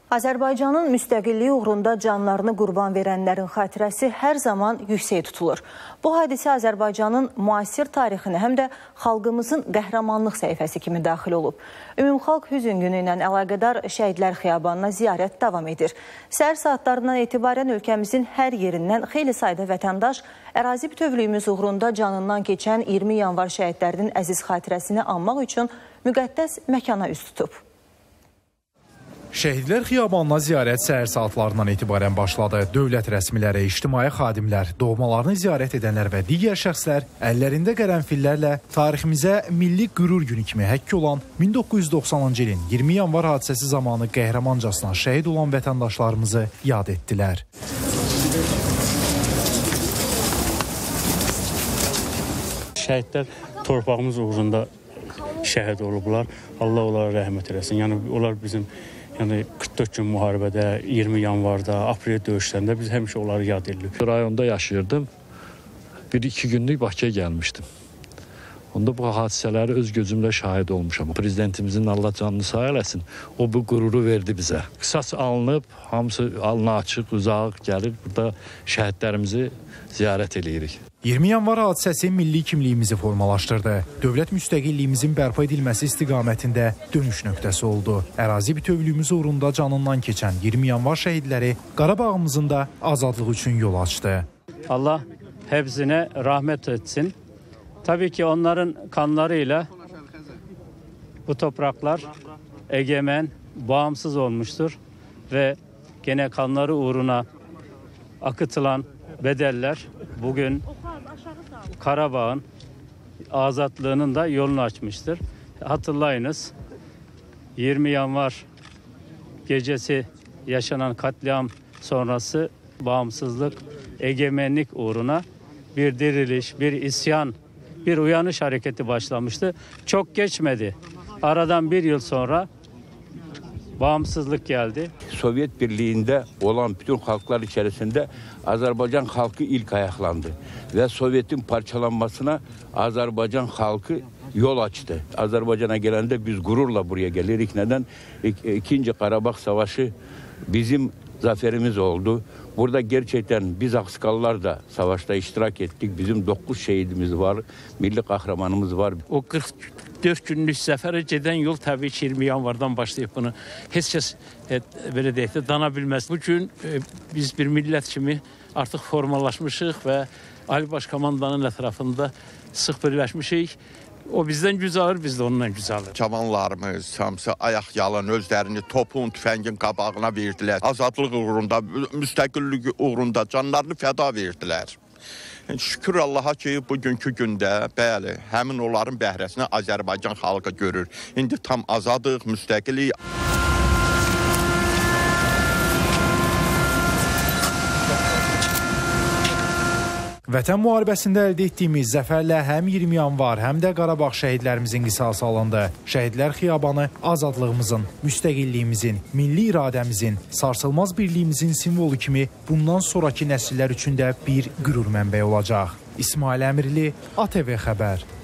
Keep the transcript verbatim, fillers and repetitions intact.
Azərbaycanın müstəqilliyi uğrunda canlarını qurban verənlərin xatirəsi hər zaman yüksək tutulur. Bu hadisə Azərbaycanın müasir tarixinə həm də xalqımızın qəhrəmanlıq səhifəsi kimi daxil olub. Ümumxalq Hüzn günü ilə əlaqədar Şəhidlər Xiyabanına ziyarət davam edir. Səhər saatlarından etibarən ölkəmizin hər yerindən xeyli sayda vətəndaş ərazi bütövlüyümüz uğrunda canından keçən iyirmi yanvar şəhidlərinin əziz xatirəsini anmaq üçün müqəddəs məkana üz tutub. Şəhidlər Xiyabanına ziyarət səhər saatlarından etibarən başladı. Dövlət rəsmiləri, ictimai xadimlər, doğmalarını ziyarət edənlər və digər şəxslər əllərində qərənfillərlə tariximizə milli qürur günü kimi həkk olan min doqquz yüz doxsanıncı ilin iyirmi yanvar hadisəsi zamanı qəhrəmancasına şəhid olan vətəndaşlarımızı yad etdilər. Şəhidlər torpağımız uğrunda şəhid olublar. Allah onlara rəhmət eləsin. Yəni onlar bizim Yəni qırx dörd gün müharibədə, iyirmi yanvarda, aprel döyüşlərində biz həmişə onları yad edirik. Rayonda yaşayırdım. Bir iki günlük Bakıya gəlmişdim. Onda bu hadisələri öz gözümlə şahid olmuşam. Prezidentimizin Allah canını sağ eləsin. O bu qüruru verdi bizə. Qısas alınıb, hamısı alnı açıq, uzaq gəlir. Burada şəhidlərimizi ziyarət eləyirik. iyirmi yanvar hadisəsi milli kimliyimizi formalaşdırdı. Dövlət müstəqilliyimizin bərpa edilməsi istiqamətində dönüş nöqtəsi oldu. Ərazi bütövlüyümüz uğrunda canından keçən iyirmi yanvar şəhidləri Qarabağımızın da azadlığı üçün yol açdı. Allah hepsine rahmet etsin. Tabii ki onların kanlarıyla bu topraklar egemen, bağımsız olmuştur ve gene kanları uğruna akıtılan bedeller bugün Karabağ'ın azatlığının da yolunu açmıştır. Hatırlayınız, yirmi yanvar gecesi yaşanan katliam sonrası bağımsızlık, egemenlik uğruna bir diriliş, bir isyan, bir uyanış hareketi başlamıştı. Çok geçmedi. Aradan bir yıl sonra bağımsızlık geldi. Sovyet Birliği'nde olan bütün halklar içerisinde Azerbaycan halkı ilk ayaklandı. Ve Sovyet'in parçalanmasına Azerbaycan halkı yol açtı. Azerbaycan'a gelende biz gururla buraya gelirik. Neden? İkinci Karabağ Savaşı bizim zaferimiz oldu. Burada gerçekten biz Aksakallar da savaşta iştirak ettik. Bizim dokuz şehidimiz var, milli kahramanımız var. O qırx dörd günlük səfərə gedən yol təbii ki iyirmi yanvardan başlayıb bunu heç kəs e, belə deyək də dana bilməz. Bugün e, biz bir millət kimi artıq formalaşmışıq və Ali Baş Komandanın ətrafında sıx birləşmişik. O bizdən güc alır, biz də ondan güc alır. Cavanlarımız hamısı ayaq yalan özlərini topun, tüfəngin qabağına verdilər. Azadlıq uğrunda, müstəqillik uğrunda canlarını fəda verdilər. Şükür Allaha ki, bugünkü gündə, bəli, həmin onların bəhrəsini Azərbaycan xalqı görür. İndi tam azadıq, müstəqilik. Vətən müharibəsində əldə etdiyimiz zəfərlə həm iyirmi yanvar, həm də Qarabağ şəhidlərimizin qisası alındı. Şəhidlər Xiyabanı azadlığımızın, müstəqilliyimizin, milli iradəmizin, sarsılmaz birliyimizin simvolu kimi bundan sonraki nəsillər üçün də bir qürur mənbəyi olacaq. İsmail Əmirli, A T V Xəbər.